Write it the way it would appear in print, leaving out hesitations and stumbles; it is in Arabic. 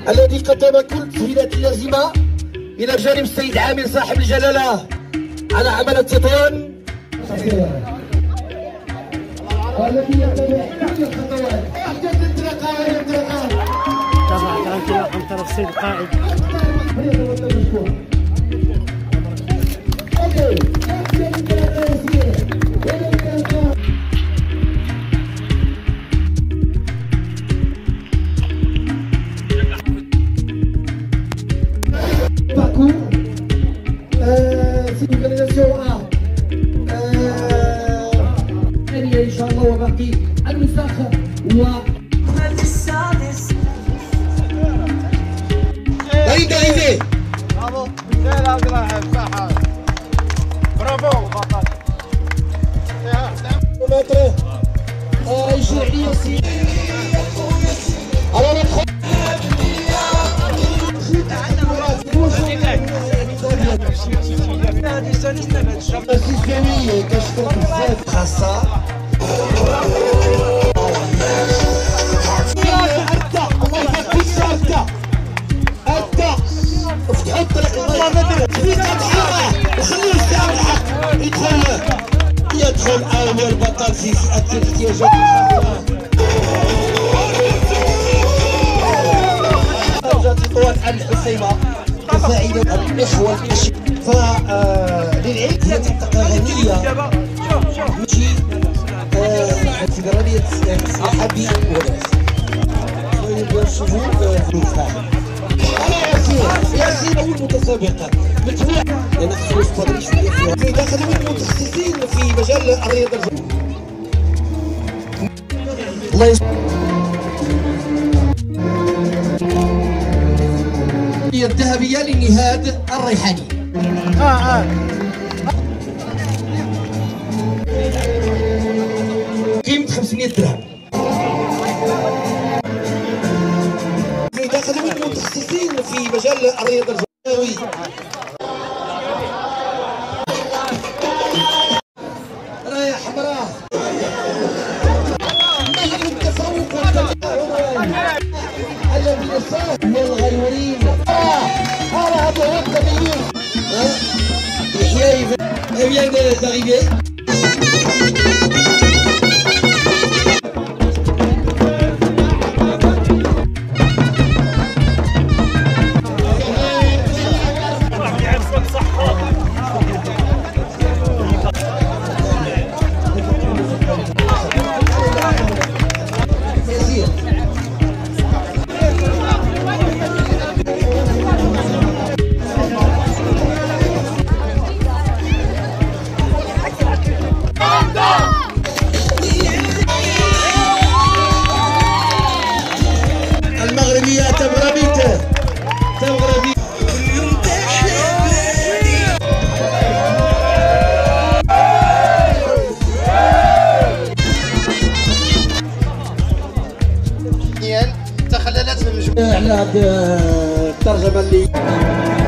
الذي قدم كل التسهيلات اللازمة إلى جانب السيد عامر صاحب الجلالة على عمل التطوان الذي يتبع كل الخطوات حتى تنطلق وينطلق. تابع كده عن طرف السيد القائد. إن شاء الله وباقي المساخ بعيد arrivé. Bravo. C'est la grave, صح. Bravo بطل. متر الجرعية سي على ندخل خاصة يدخل أول بطل في فئة الاحتياجات الخاصة. درجة طوال الحسيمة تساعد الإخوة فللعلم هي منطقة غنية ماشي فيدرالية السياحة بولاد. نشوفوا فلوسها. ياسين أول متسابقة متوقع لأن خصو يستدرج فيها في داخل المتخصصين في مجال الرياضة. الله الذهبية لنهاد الريحاني. قيمة 500 درهم. في داخل المتخصصين في مجال الرياضة الجوية. رايح حمراء. نجم التفوق والتفاهم الذين ساهموا والغيورين. هذا هو التغيير. يحيى vient d'arriver. المغربية تبغربيته تبغربي تخللت من المجموعة على الترجمة اللي